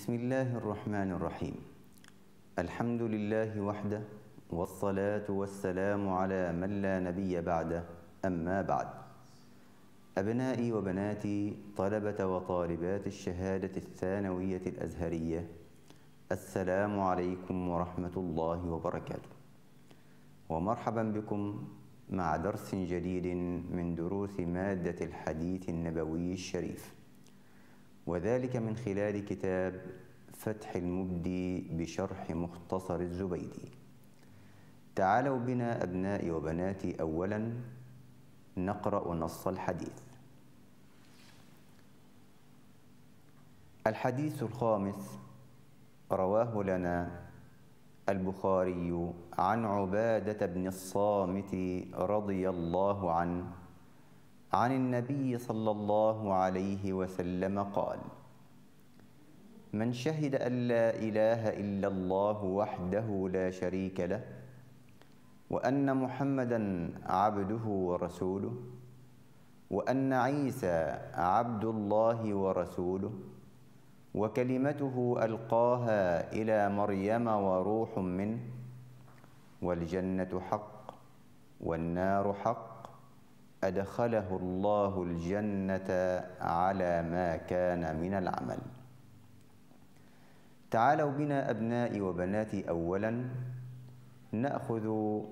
بسم الله الرحمن الرحيم. الحمد لله وحده، والصلاة والسلام على من لا نبي بعده، أما بعد. أبنائي وبناتي طلبة وطالبات الشهادة الثانوية الأزهرية، السلام عليكم ورحمة الله وبركاته، ومرحبا بكم مع درس جديد من دروس مادة الحديث النبوي الشريف، وذلك من خلال كتاب فتح المبدي بشرح مختصر الزبيدي. تعالوا بنا أبنائي وبناتي أولا نقرأ نص الحديث. الحديث الخامس رواه لنا البخاري عن عبادة بن الصامت رضي الله عنه عن النبي صلى الله عليه وسلم قال: من شهد أن لا إله إلا الله وحده لا شريك له، وأن محمدا عبده ورسوله، وأن عيسى عبد الله ورسوله، وكلمته ألقاها إلى مريم وروح منه، والجنة حق والنار حق، أدخله الله الجنة على ما كان من العمل. تعالوا بنا أبنائي وبناتي أولا نأخذ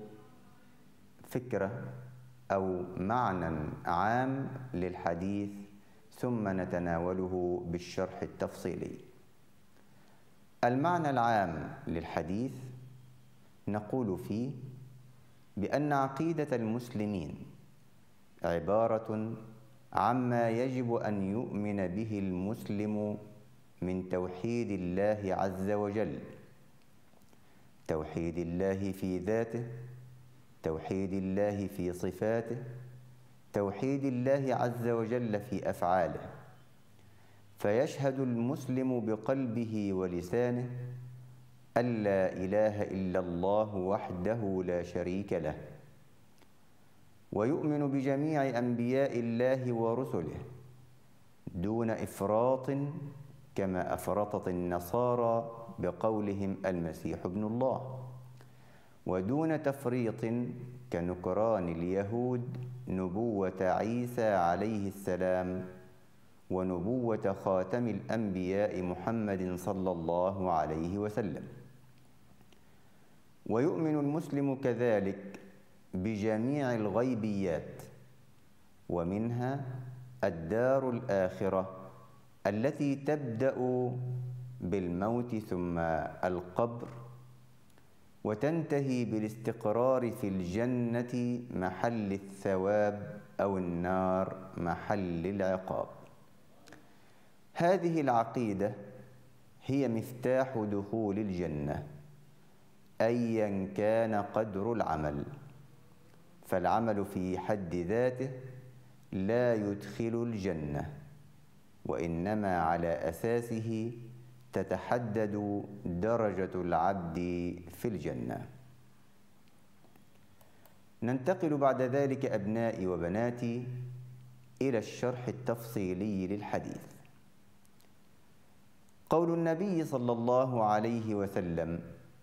فكرة أو معنى عام للحديث، ثم نتناوله بالشرح التفصيلي. المعنى العام للحديث نقول فيه بأن عقيدة المسلمين عبارة عما يجب أن يؤمن به المسلم من توحيد الله عز وجل، توحيد الله في ذاته، توحيد الله في صفاته، توحيد الله عز وجل في أفعاله. فيشهد المسلم بقلبه ولسانه أن لا إله إلا الله وحده لا شريك له، ويؤمن بجميع أنبياء الله ورسله دون إفراط كما أفرطت النصارى بقولهم المسيح ابن الله، ودون تفريط كنكران اليهود نبوة عيسى عليه السلام ونبوة خاتم الأنبياء محمد صلى الله عليه وسلم. ويؤمن المسلم كذلك بجميع الغيبيات، ومنها الدار الآخرة التي تبدأ بالموت ثم القبر، وتنتهي بالاستقرار في الجنة محل الثواب أو النار محل العقاب. هذه العقيدة هي مفتاح دخول الجنة أيا كان قدر العمل، فالعمل في حد ذاته لا يدخل الجنة، وإنما على أساسه تتحدد درجة العبد في الجنة. ننتقل بعد ذلك أبنائي وبناتي إلى الشرح التفصيلي للحديث. قول النبي صلى الله عليه وسلم: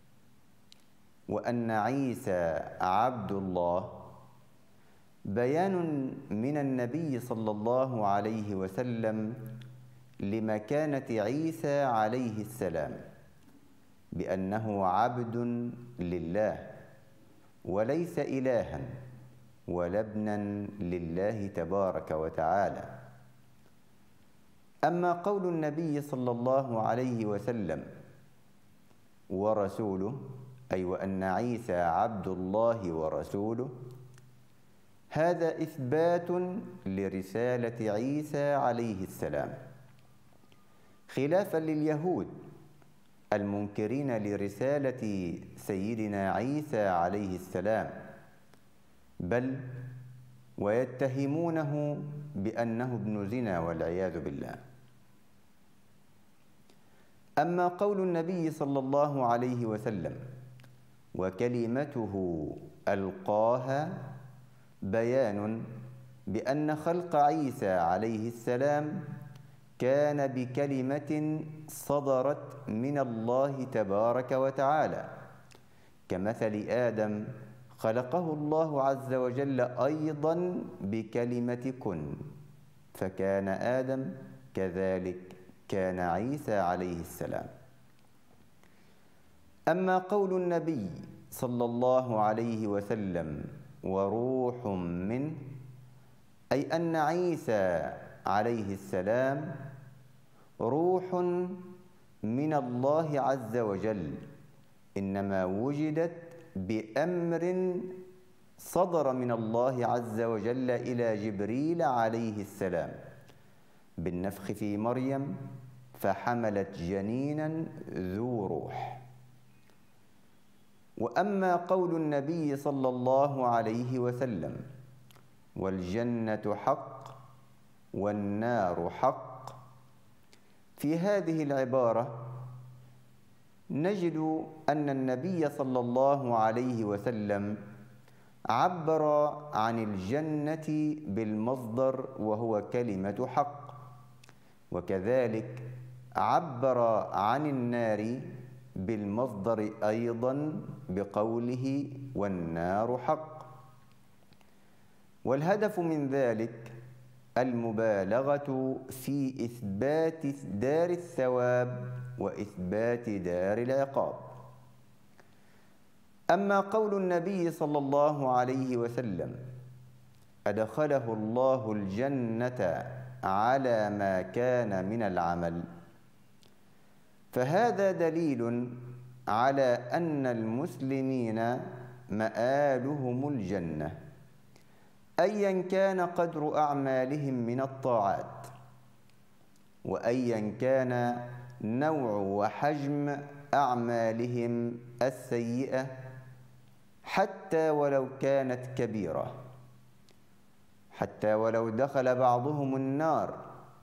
وأن عيسى عبد الله، بيان من النبي صلى الله عليه وسلم لمكانة عيسى عليه السلام، بأنه عبد لله وليس إلها ولا ابنا لله تبارك وتعالى. أما قول النبي صلى الله عليه وسلم ورسوله، أي وأن عيسى عبد الله ورسوله، هذا إثبات لرسالة عيسى عليه السلام، خلافا لليهود المنكرين لرسالة سيدنا عيسى عليه السلام، بل ويتهمونه بأنه ابن زنا والعياذ بالله. أما قول النبي صلى الله عليه وسلم: وكلمته ألقاها، بيان بأن خلق عيسى عليه السلام كان بكلمة صدرت من الله تبارك وتعالى، كمثل آدم خلقه الله عز وجل أيضا بكلمة كن، فكان آدم كذلك كان عيسى عليه السلام. أما قول النبي صلى الله عليه وسلم وروح منه، أي أن عيسى عليه السلام روح من الله عز وجل، إنما وجدت بأمر صدر من الله عز وجل إلى جبريل عليه السلام بالنفخ في مريم، فحملت جنينا ذو روح. وأما قول النبي صلى الله عليه وسلم والجنة حق والنار حق، في هذه العبارة نجد أن النبي صلى الله عليه وسلم عبر عن الجنة بالمصدر وهو كلمة حق، وكذلك عبر عن النار بالمصدر أيضا بقوله والنار حق. والهدف من ذلك المبالغة في إثبات دار الثواب وإثبات دار العقاب. أما قول النبي صلى الله عليه وسلم أدخله الله الجنة على ما كان من العمل، فهذا دليل على أن المسلمين مآلهم الجنة، أيا كان قدر أعمالهم من الطاعات، وأيا كان نوع وحجم أعمالهم السيئة، حتى ولو كانت كبيرة، حتى ولو دخل بعضهم النار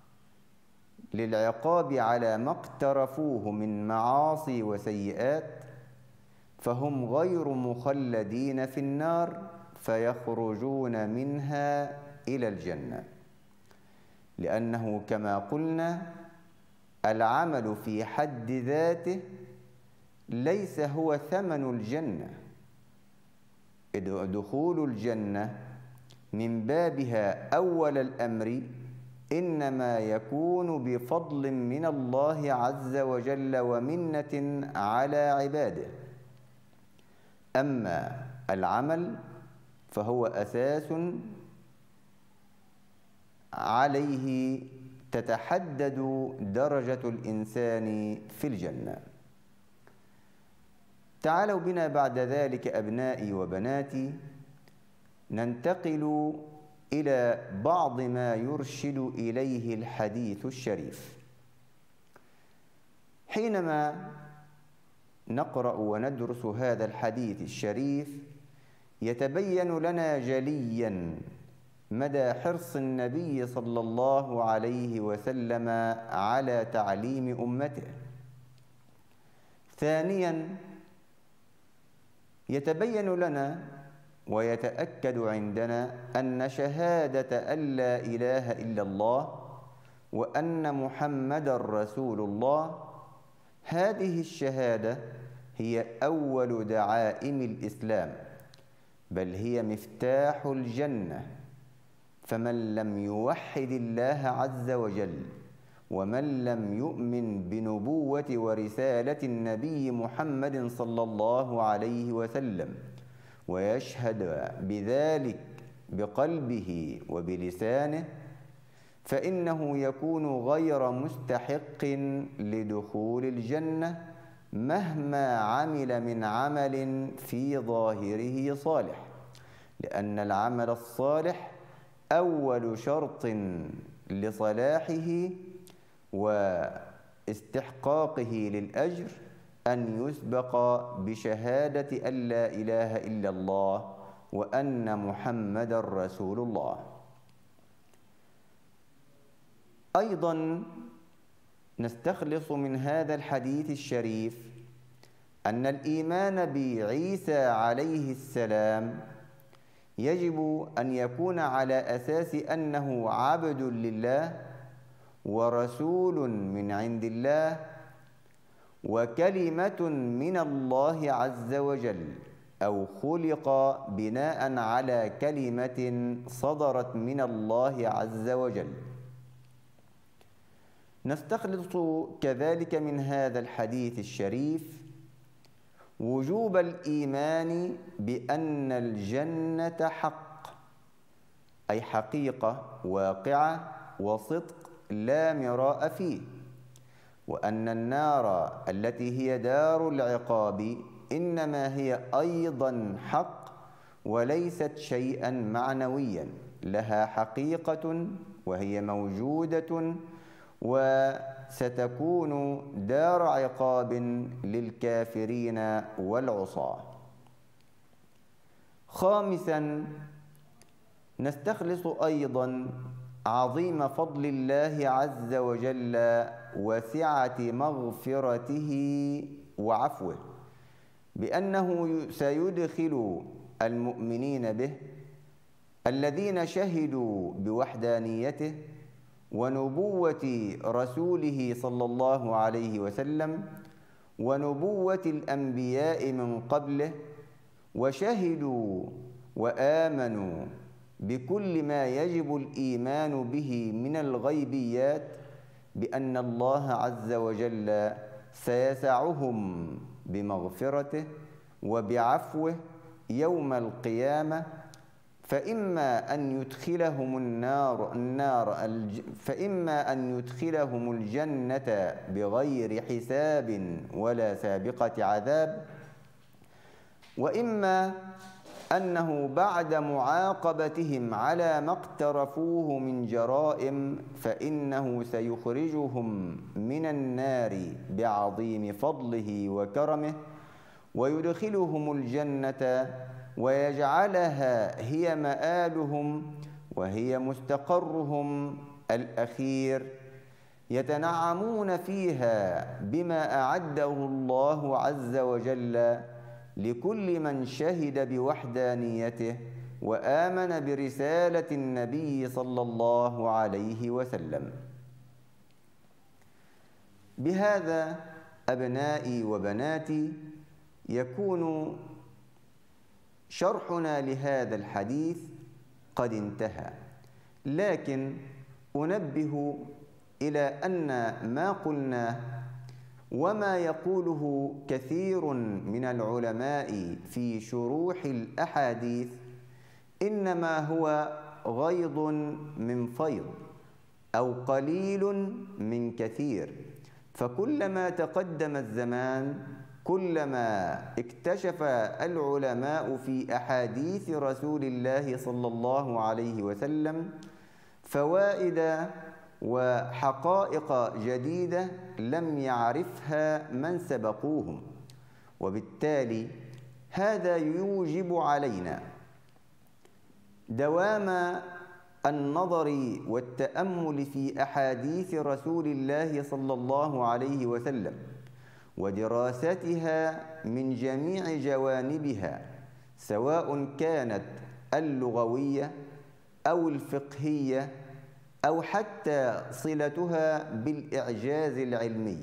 للعقاب على ما اقترفوه من معاصي وسيئات، فهم غير مخلدين في النار، فيخرجون منها إلى الجنة، لأنه كما قلنا العمل في حد ذاته ليس هو ثمن الجنة. دخول الجنة من بابها أول الأمر إنما يكون بفضل من الله عز وجل ومنة على عباده. أما العمل فهو أساس عليه تتحدد درجة الإنسان في الجنة. تعالوا بنا بعد ذلك أبنائي وبناتي ننتقل إلى بعض ما يرشد إليه الحديث الشريف. حينما نقرأ وندرس هذا الحديث الشريف يتبين لنا جليا مدى حرص النبي صلى الله عليه وسلم على تعليم أمته. ثانيا يتبين لنا ويتأكد عندنا أن شهادة أن لا إله إلا الله وأن محمدًا رسول الله، هذه الشهادة هي أول دعائم الإسلام، بل هي مفتاح الجنة. فمن لم يوحد الله عز وجل ومن لم يؤمن بنبوة ورسالة النبي محمد صلى الله عليه وسلم ويشهد بذلك بقلبه وبلسانه، فإنه يكون غير مستحق لدخول الجنة مهما عمل من عمل في ظاهره صالح، لأن العمل الصالح أول شرط لصلاحه واستحقاقه للأجر أن يسبق بشهادة أن لا إله إلا الله وأن محمدًا رسول الله. أيضًا نستخلص من هذا الحديث الشريف أن الإيمان بعيسى عليه السلام يجب أن يكون على أساس أنه عبد لله ورسول من عند الله وكلمة من الله عز وجل، أو خلق بناء على كلمة صدرت من الله عز وجل. نستخلص كذلك من هذا الحديث الشريف وجوب الإيمان بأن الجنة حق، أي حقيقة واقعة وصدق لا مراء فيه، وأن النار التي هي دار العقاب إنما هي أيضا حق وليست شيئا معنويا، لها حقيقة وهي موجودة وستكون دار عقاب للكافرين والعصاة. خامسا، نستخلص أيضا عظيم فضل الله عز وجل وسعة مغفرته وعفوه، بأنه سيدخل المؤمنين به الذين شهدوا بوحدانيته ونبوة رسوله صلى الله عليه وسلم ونبوة الأنبياء من قبله، وشهدوا وآمنوا بكل ما يجب الإيمان به من الغيبيات، بأن الله عز وجل سيسعهم بمغفرته وبعفوه يوم القيامة، فإما أن يدخلهم الجنة بغير حساب ولا سابقة عذاب، وإما أنه بعد معاقبتهم على ما اقترفوه من جرائم فإنه سيخرجهم من النار بعظيم فضله وكرمه ويدخلهم الجنة ويجعلها هي مآلهم وهي مستقرهم الأخير، يتنعمون فيها بما أعده الله عز وجل لكل من شهد بوحدانيته وآمن برسالة النبي صلى الله عليه وسلم. بهذا أبنائي وبناتي يكون شرحنا لهذا الحديث قد انتهى، لكن أنبه إلى أن ما قلناه وما يقوله كثير من العلماء في شروح الأحاديث إنما هو غيض من فيض أو قليل من كثير، فكلما تقدم الزمان كلما اكتشف العلماء في أحاديث رسول الله صلى الله عليه وسلم فوائد وحقائق جديدة لم يعرفها من سبقوهم، وبالتالي هذا يوجب علينا دوام النظر والتأمل في أحاديث رسول الله صلى الله عليه وسلم ودراستها من جميع جوانبها، سواء كانت اللغوية أو الفقهية أو حتى صلتها بالإعجاز العلمي،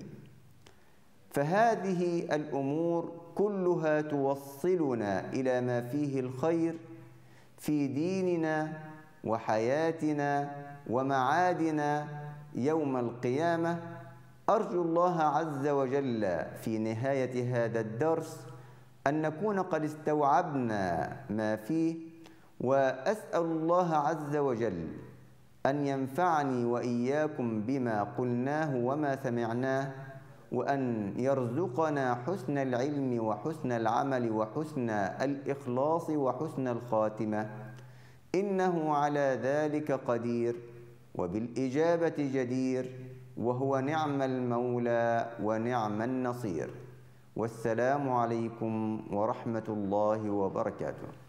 فهذه الأمور كلها توصلنا إلى ما فيه الخير في ديننا وحياتنا ومعادنا يوم القيامة. أرجو الله عز وجل في نهاية هذا الدرس أن نكون قد استوعبنا ما فيه، وأسأل الله عز وجل أن ينفعني وإياكم بما قلناه وما سمعناه، وأن يرزقنا حسن العلم وحسن العمل وحسن الإخلاص وحسن الخاتمة، إنه على ذلك قدير وبالإجابة جدير، وهو نعم المولى ونعم النصير. والسلام عليكم ورحمة الله وبركاته.